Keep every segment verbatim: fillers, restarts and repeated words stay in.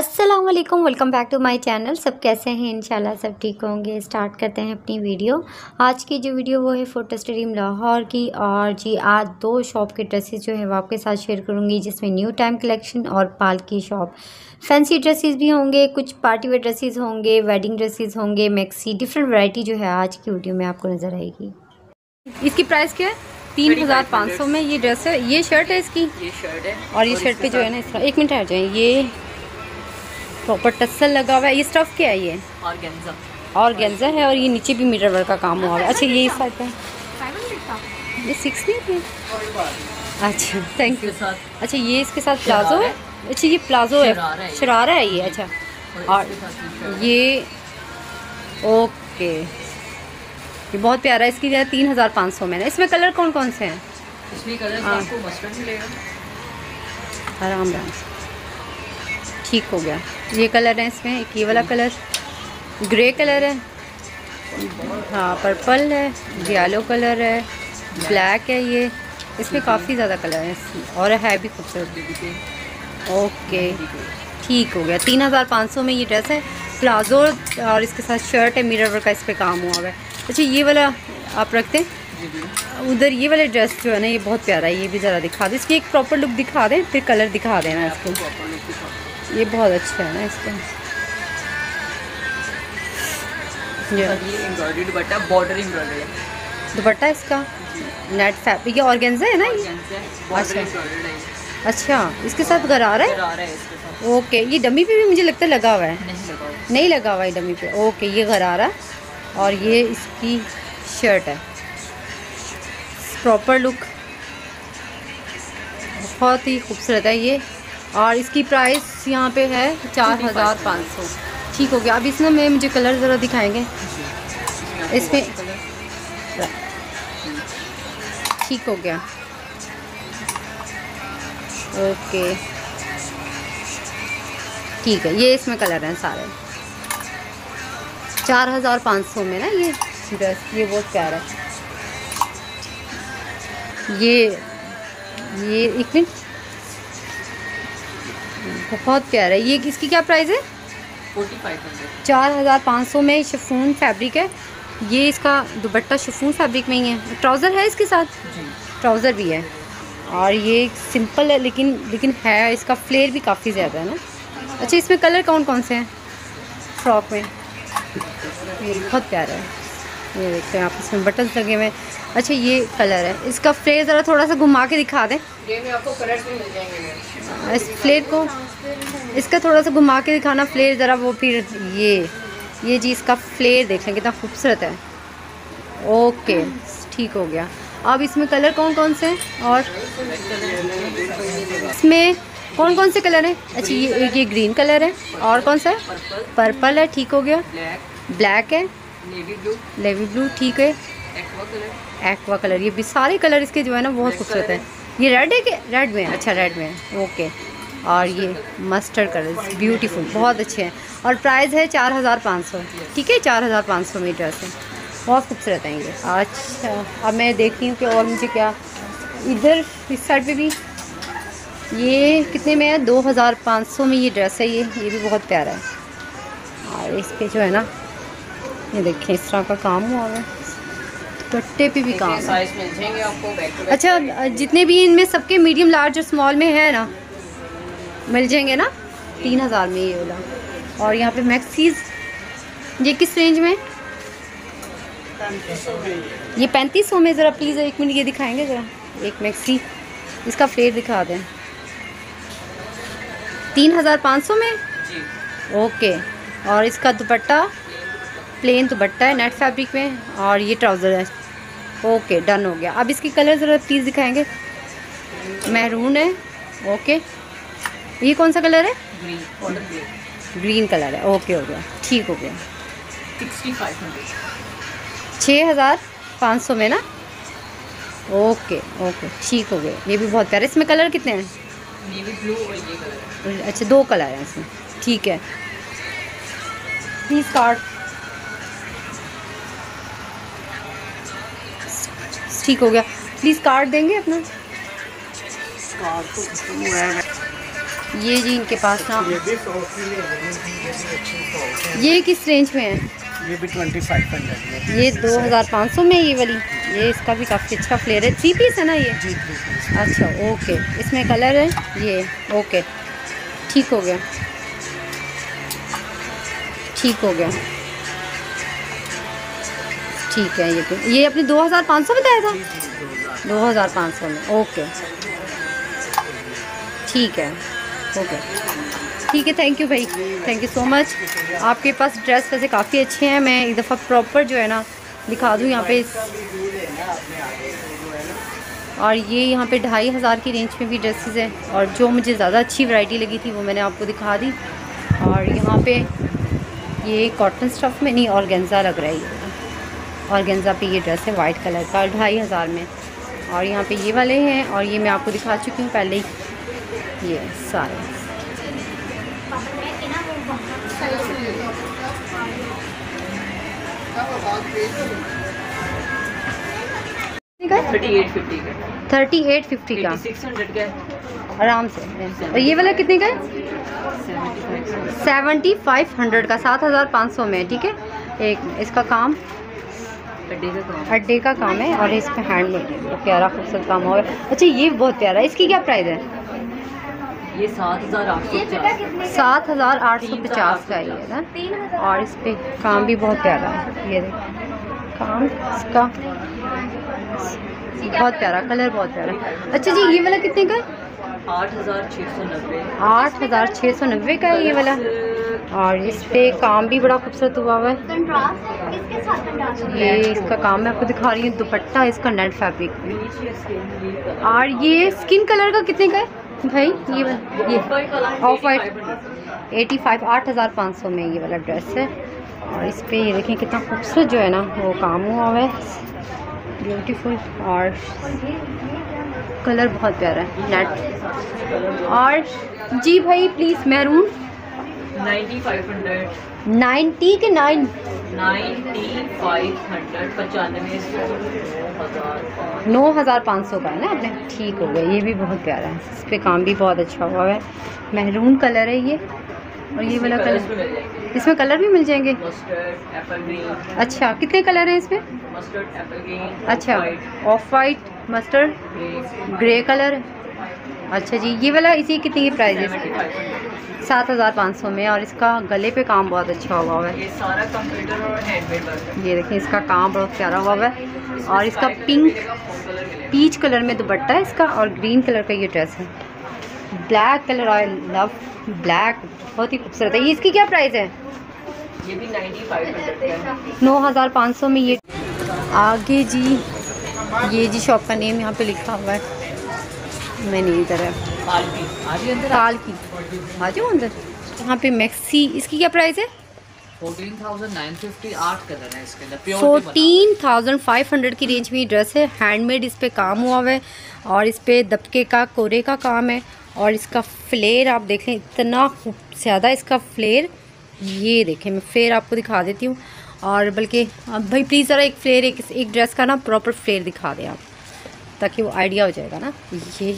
अस्सलाम वालेकुम, welcome back to my channel. सब कैसे हैं? इंशाल्लाह सब ठीक होंगे। स्टार्ट करते हैं अपनी वीडियो। आज की जो वीडियो वो है फोटो स्टूडियो लाहौर की। और जी आज दो शॉप के ड्रेसेस जो है वो आपके साथ शेयर करूंगी, जिसमें न्यू टाइम कलेक्शन और पाल की शॉप। फैंसी ड्रेसेस भी होंगे, कुछ पार्टी वेयर ड्रेसेस होंगे, वेडिंग ड्रेसेस होंगे, मैक्सी, डिफरेंट वैरायटी जो है आज की वीडियो में आपको नज़र आएगी। इसकी प्राइस क्या है? तीन हज़ार पाँच सौ में ये ड्रेस है। ये शर्ट है इसकी, ये शर्ट है और ये शर्ट पे जो है ना इस एक मिनट आ जाए, ये प्रॉपर टसल लगा हुआ है। ये स्टफ क्या है? ये ऑर्गेन्जा ऑर्गेन्जा है, और ये नीचे भी मीटर वर्क का काम हुआ है। अच्छा ये इस साइड पे ये सिक्स नहीं है। अच्छा थैंक यू। अच्छा ये इसके साथ प्लाजो है। अच्छा ये प्लाजो है, शरारा है ये। अच्छा और ये ओके, ये बहुत प्यारा है। इसकी जो है तीन हज़ार पाँच सौ में है। इसमें कलर कौन कौन से हैं? इसमें कलर आपको मस्टर्ड मिलेगा। आराम आराम से ठीक हो गया। ये कलर है इसमें, एक ये वाला कलर ग्रे कलर है, हाँ पर्पल है, येलो कलर है, ब्लैक है। ये इसमें काफ़ी ज़्यादा कलर है और है भी खूबसूरत। ओके ठीक हो गया। तीन हज़ार पाँच सौ में ये ड्रेस है, प्लाजो और इसके साथ शर्ट है, मिरर वर्क का इस पर काम हुआ है। अच्छा ये वाला आप रखते हैं उधर। ये वाला ड्रेस जो है ना ये बहुत प्यारा है, ये भी ज़रा दिखा दें। इसकी एक प्रॉपर लुक दिखा दें, फिर कलर दिखा देना इसको। ये बहुत अच्छा है ना इसका। ये embroidery dupatta, border embroidery dupatta इसका नेट फैब्रिक, ये ऑर्गेन्जा है ना ये? अच्छा अच्छा इसके साथ गरारा है। ओके ये डमी पे भी मुझे लगता है लगा हुआ है। नहीं लगा हुआ, नहीं लगा हुआ है डमी पे। ओके ये गरारा और ये इसकी शर्ट है। प्रॉपर लुक बहुत ही खूबसूरत है ये। और इसकी प्राइस यहाँ पे है चार हज़ार पाँच सौ। ठीक हो गया। अब इसमें में मुझे कलर ज़रा दिखाएंगे इसमें। ठीक हो गया ओके ठीक है। ये इसमें कलर हैं सारे। चार हज़ार पाँच सौ में ना ये ड्रेस, ये बहुत प्यारा है। ये ये एक मिनट, बहुत प्यारा है ये। इसकी क्या प्राइस है? चार हज़ार पाँच सौ में शिफॉन फैब्रिक है। ये इसका दुपट्टा शिफॉन फैब्रिक में ही है। ट्राउज़र है इसके साथ, ट्राउज़र भी है। और ये सिंपल है लेकिन लेकिन है, इसका फ्लेयर भी काफ़ी ज़्यादा है ना। अच्छा इसमें कलर कौन कौन से हैं फ्रॉक में? ये बहुत प्यारा है, ये देखते हैं आप, इसमें बटन्स लगे हुए हैं। अच्छा ये कलर है, इसका फ्लेयर ज़रा थोड़ा सा घुमा के दिखा दें। ये में आपको कलर्स भी मिल जाएंगे। इस फ्लेयर को इसका थोड़ा सा घुमा के दिखाना फ्लेयर ज़रा, वो फिर ये ये जी इसका फ्लेयर देख लें कितना खूबसूरत है। ओके ठीक हो गया। अब इसमें कलर कौन कौन से हैं और इसमें कौन कौन से कलर हैं? अच्छा ये ये ग्रीन कलर है, और कौन सा है? पर्पल है। ठीक हो गया। ब्लैक है, नेवी ब्लू, नेवी ब्लू ठीक है, एक्वा कलर, एक्वा कलर। ये भी सारे कलर इसके जो है ना बहुत खूबसूरत है। ये रेड है कि रेड में? अच्छा रेड में है ओके। और ये मस्टर्ड कलर ब्यूटीफुल, बहुत अच्छे हैं। और प्राइस है चार हज़ार पाँच सौ। ठीक है चार हज़ार पाँच सौ में ड्रेस है, बहुत खूबसूरत है ये। अच्छा अब मैं देखती हूँ कि और मुझे क्या इधर इस साइड पे भी ये कितने में है? दो हज़ार पाँच सौ में ये ड्रेस है। ये ये भी बहुत प्यारा है। और इस पे जो है ना ये देखें इस तरह का काम हुआ है, दुपट्टे पे भी काम है। साइज मिल जाएंगे आपको बैक टू बैक। अच्छा जितने भी इनमें सबके मीडियम लार्ज और स्मॉल में है ना, मिल जाएंगे ना तीन हज़ार में ये वाला। और यहाँ पे मैक्सीज ये किस रेंज में? ये पैंतीस सौ में। ज़रा प्लीज़ एक मिनट ये दिखाएंगे ज़रा, एक मैक्सी इसका फ्लेयर दिखा दें। तीन हज़ार पाँच सौ में जी। ओके। और इसका दुपट्टा प्लेन दुपट्टा है नेट फैब्रिक में, और ये ट्राउज़र है। ओके डन हो गया। अब इसकी कलर ज़रा प्लीज़ दिखाएंगे। मैरून है ओके। ये कौन सा कलर है? Green, border green, green colour है। ओके हो गया ठीक हो गया। सिक्सटी फाइव हंड्रेड, छः हज़ार पाँच सौ में ना। ओके ओके ठीक हो गया। ये भी बहुत प्यारा। इसमें कलर कितने हैं? नेवी ब्लू और ये कलर। अच्छा दो कलर हैं इसमें। ठीक है प्लीज़ कार्ड ठीक हो गया। प्लीज़ कार्ड देंगे अपना। ये जी इनके पास ना ये भी फ्रॉक के लिए है, ये भी अच्छी फ्रॉक है। ये किस रेंज में है? ये भी ट्वेंटी फाइव हंड्रेड में। ये दो हज़ार पाँच सौ में ये वाली। ये इसका भी काफ़ी अच्छा फ्लेयर है। थ्री पीस है ना ये? जी थ्री पीस। अच्छा ओके, इसमें कलर है ये। ओके ठीक हो गया, ठीक हो गया, ठीक है। ये भी ये अपने दो हज़ार पाँच सौ बताया था, दो हज़ार पाँच सौ में। ओके ठीक है, ओके ठीक है। थैंक यू भाई, थैंक यू सो मच। आपके पास ड्रेस वैसे काफ़ी अच्छे हैं। मैं एक दफ़ा प्रॉपर जो है ना दिखा दूँ यहाँ पे। और ये यहाँ पे ढाई हज़ार की रेंज में भी ड्रेसेस हैं, और जो मुझे ज़्यादा अच्छी वैरायटी लगी थी वो मैंने आपको दिखा दी। और यहाँ पे ये कॉटन स्टफ़ में नहीं, ऑर्गेन्जा लग रहा है ये। ऑर्गेन्जा पे ये ड्रेस है वाइट कलर का, ढाई हज़ार में। और यहाँ पे ये वाले हैं, और ये मैं आपको दिखा चुकी हूँ पहले ही। ये सारे थर्टी एट फिफ्टी का, थर्टी एट फिफ्टी का सिक्स हंड्रेड का आराम से। और ये वाला कितने का है? सेवेंटी फाइव हंड्रेड का, सात हज़ार पाँच सौ में। ठीक है। एक इसका काम अड्डे का काम है, और इस पर हैंडमेड है, प्यारा खूबसूरत काम हुआ है। अच्छा ये बहुत प्यारा है, इसकी क्या प्राइस है? ये सात हज़ार आठ सौ पचास सात हज़ार आठ सौ पचास का ये है ना। और इस पे काम भी बहुत प्यारा है। ये देखिए काम इसका बहुत प्यारा, कलर बहुत प्यारा। अच्छा जी ये वाला कितने का है? आठ हज़ार छः सौ नब्बे आठ हज़ार छः सौ नब्बे का है ये वाला। और इस पे काम भी बड़ा खूबसूरत हुआ हुआ है। ये इसका काम मैं आपको दिखा रही हूँ, दुपट्टा इसका नेट फैब्रिक में। और ये स्किन कलर का कितने का है भाई? ये वाला ये ऑफ वाइट एटी फाइव आठ हज़ार पाँच सौ में ये वाला ड्रेस है। और इस पे ये देखें कितना खूबसूरत जो है ना वो काम हुआ हुआ है, ब्यूटीफुल। और कलर बहुत प्यारा है नेट। और जी भाई please maroon ninety five hundred ninety के नाइन नाइन्टी फाइव हंड्रेड पचानवे नौ हज़ार पाँच सौ का है ना आपने। ठीक हो गया, ये भी बहुत प्यारा है, इस पे काम भी बहुत अच्छा हुआ है। मैरून कलर है ये। और ये वाला कलर, इसमें कलर भी मिल जाएंगे। Mustard apple green. अच्छा कितने कलर हैं इसमें? Mustard apple green. अच्छा off white mustard grey colour. अच्छा जी ये वाला इसी कितनी की प्राइस है? सात हज़ार पाँच सौ में। और इसका गले पे काम बहुत अच्छा हुआ हुआ है। ये सारा कंप्यूटर और हैंडमेड वर्क है। ये देखिए इसका काम बहुत प्यारा हुआ हुआ है। और इसका पिंक पीच कलर में दुपट्टा है इसका, और ग्रीन कलर का ये ड्रेस है। Black colour, I love black, बहुत ही खूबसूरत है। ये इसकी क्या प्राइस है? ये भी नाइन्टी फाइव हंड्रेड का है। नौ हज़ार पाँच सौ में ये। आगे जी ये जी शॉप का नेम यहाँ पे लिखा हुआ है, मैं नहीं इधर है काल की आज अंदर काल की, आ जाओ अंदर। यहाँ पे मैक्सी, इसकी क्या प्राइस है? फोर्टीन थाउजेंड नाइन फिफ्टी आठ कलर है इसके अंदर, pure fourteen thousand five hundred की रेंज में ये ड्रेस है। हैंडमेड इस पे काम हुआ हुआ है, और इस पे दबके का कोरे का काम है। और इसका फ्लेयर आप देख लें, इतना खूब ज़्यादा इसका फ्लेयर। ये देखें मैं फ्लेयर आपको दिखा देती हूँ। और बल्कि अब भाई प्लीज़ ज़रा एक फ्लेयर एक, एक ड्रेस का ना प्रॉपर फ्लेयर दिखा दें आप, ताकि वो आइडिया हो जाएगा ना। ये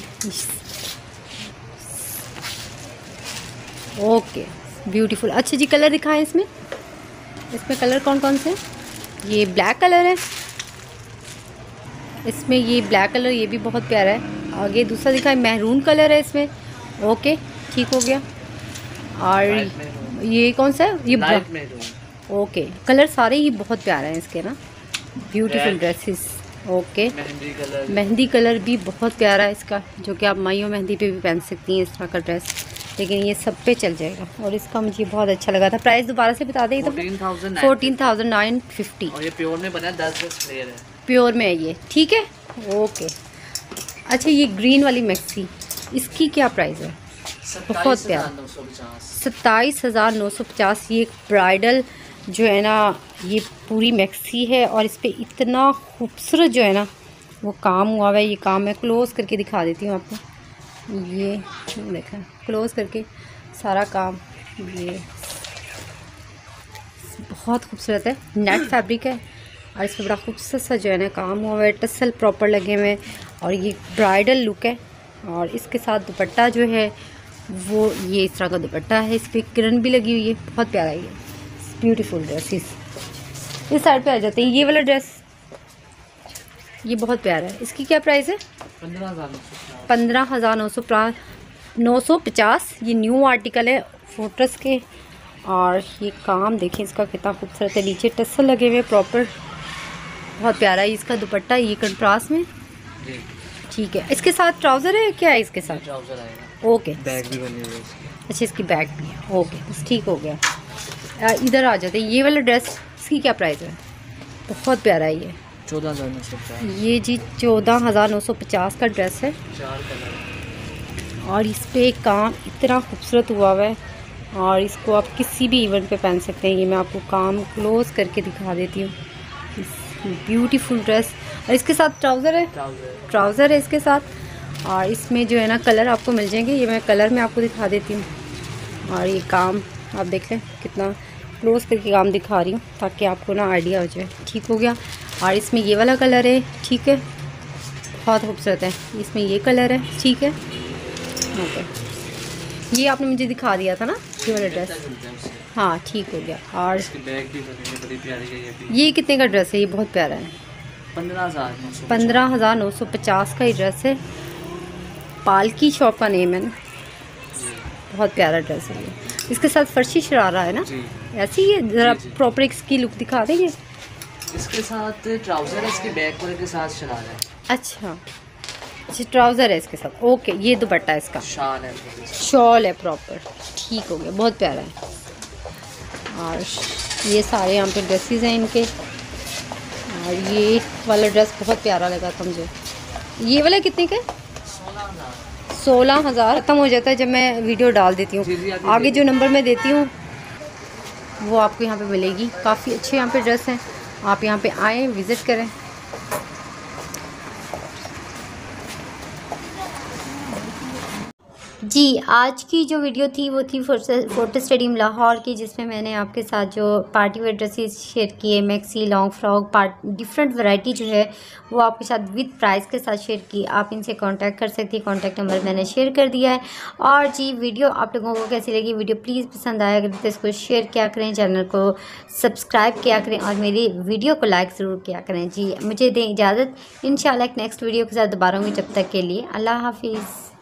ओके ब्यूटीफुल। अच्छा जी कलर दिखाएं इसमें, इसमें कलर कौन कौन से? ये ब्लैक कलर है इसमें, ये ब्लैक कलर, ये भी बहुत प्यारा है। आगे दूसरा दिखाएं, मैरून कलर है इसमें। ओके ठीक हो गया। और ये कौन सा है? ये ब्लैक। ओके कलर सारे ही बहुत प्यारे हैं इसके ना, beautiful dresses. Okay mehndi colour, mehndi colour भी बहुत प्यारा है इसका, जो कि आप माइयों मेहंदी पे भी पहन सकती हैं इस तरह का ड्रेस, लेकिन ये सब पे चल जाएगा। और इसका मुझे बहुत अच्छा लगा था। प्राइस दोबारा से बता दें तो फोर्टीन थाउजेंड नाइन फिफ्टी। और ये प्योर में बना दस दस फ्लेयर है, प्योर में है ये। ठीक है ओके। अच्छा ये ग्रीन वाली मैक्सी, इसकी क्या प्राइस है? बहुत प्यारा, सत्ताईस हज़ार नौ सौ पचास। ये एक ब्राइडल जो है ना ये पूरी मैक्सी है, और इस पर इतना खूबसूरत जो है ना वो काम हुआ हुआ है। ये काम मैं क्लोज़ करके दिखा देती हूँ आपको। ये देखा क्लोज़ करके सारा काम, ये बहुत खूबसूरत है, नेट फैब्रिक है। और इस पर बड़ा खूबसूरत सा जो है ना काम हुआ हुआ है, टसल प्रॉपर लगे हुए हैं। और ये ब्राइडल लुक है, और इसके साथ दुपट्टा जो है वो ये इस तरह का दुपट्टा है, इस पर किरण भी लगी हुई है, बहुत प्यारा है ये ब्यूटीफुल ड्रेसेस। इस साइड पे आ जाते हैं, ये वाला ड्रेस ये बहुत प्यारा है, इसकी क्या प्राइस है? पंद्रह हज़ार पंद्रह हज़ार नौ सौ नौ सौ पचास। ये न्यू आर्टिकल है फोटस के। और ये काम देखें इसका कितना खूबसूरत है, नीचे टसल लगे हुए प्रॉपर, बहुत प्यारा है। इसका दुपट्टा ये कंट्रास्ट में, ठीक है। इसके साथ ट्राउज़र है, क्या है इसके साथ? ट्राउजर आएगा, ओके, बैग भी बनी हुई है इसकी। अच्छा इसकी बैग भी है, ओके बस ठीक हो गया। आ, इधर आ जाते हैं, ये वाला ड्रेस इसकी क्या प्राइस है? बहुत प्यारा है ये, चौदह हज़ार नौ सौ पचास। ये जी चौदह हज़ार नौ सौ पचास का ड्रेस है। चार कलर और इस पर काम इतना खूबसूरत हुआ हुआ है, और इसको आप किसी भी इवेंट पे पहन सकते हैं। ये मैं आपको काम क्लोज करके दिखा देती हूँ, ब्यूटीफुल ड्रेस। और इसके साथ ट्राउज़र है, ट्राउजर ट्राउज़र है इसके साथ। और इसमें जो है ना कलर आपको मिल जाएंगे, ये मैं कलर में आपको दिखा देती हूँ। और ये काम आप देख लें, कितना क्लोज करके काम दिखा रही हूँ ताकि आपको ना आइडिया हो जाए, ठीक हो गया। और इसमें ये वाला कलर है, ठीक है, बहुत खूबसूरत है। इसमें ये कलर है, ठीक है, ओके। ये आपने मुझे दिखा दिया था ना ये वाला ड्रेस, हाँ ठीक हो गया। और बैग भी बनी है, बड़ी प्यारी है ये भी। ये कितने का ड्रेस है? ये बहुत प्यारा है, पंद्रह हज़ार नौ सौ पंद्रह हज़ार नौ सौ पचास का ये ड्रेस है। पालकी शॉप का नेम है ना, बहुत प्यारा ड्रेस है ये। इसके साथ फर्शी शरारा है ना, जी। ऐसी ही है, ज़रा जी, जी। प्रॉपर इसकी लुक दिखा देंगे। इसके साथ ट्राउजर है, इसके बैक पर के साथ शरारा है। अच्छा अच्छा, ट्राउज़र है इसके साथ, ओके। ये दुपट्टा है इसका, शाल है, शॉल है प्रॉपर, ठीक हो गया, बहुत प्यारा है। और ये सारे यहाँ पे ड्रेसेस हैं इनके। और ये वाला ड्रेस बहुत प्यारा लगा था मुझे। ये वाला कितने का? सोलह हज़ार सोलह हज़ार। ख़त्म हो जाता है जब मैं वीडियो डाल देती हूँ। जी, जी, आगे आगे जो नंबर मैं देती हूँ वो आपको यहाँ पे मिलेगी। काफ़ी अच्छे यहाँ पे ड्रेस हैं, आप यहाँ पे आएँ, विज़िट करें। जी, आज की जो वीडियो थी वो थी फोटो स्टेडियम लाहौर की, जिसमें मैंने आपके साथ जो पार्टी वेयर ड्रेसेस शेयर किए, maxi, long frock, part different variety जो है वो आपके साथ विद प्राइस के साथ शेयर की। आप इनसे कांटेक्ट कर सकती हैं, कांटेक्ट नंबर मैंने शेयर कर दिया है। और जी, वीडियो आप लोगों को कैसी लगी? वीडियो प्लीज़ पसंद आया अगर तो इसको शेयर किया करें, चैनल को सब्सक्राइब किया करें और मेरी वीडियो को लाइक ज़रूर किया करें। जी, मुझे दें इजाज़त, इंशाल्लाह एक नेक्स्ट वीडियो के साथ दोबारा होंगी। जब तक के लिए अल्लाह हाफिज़।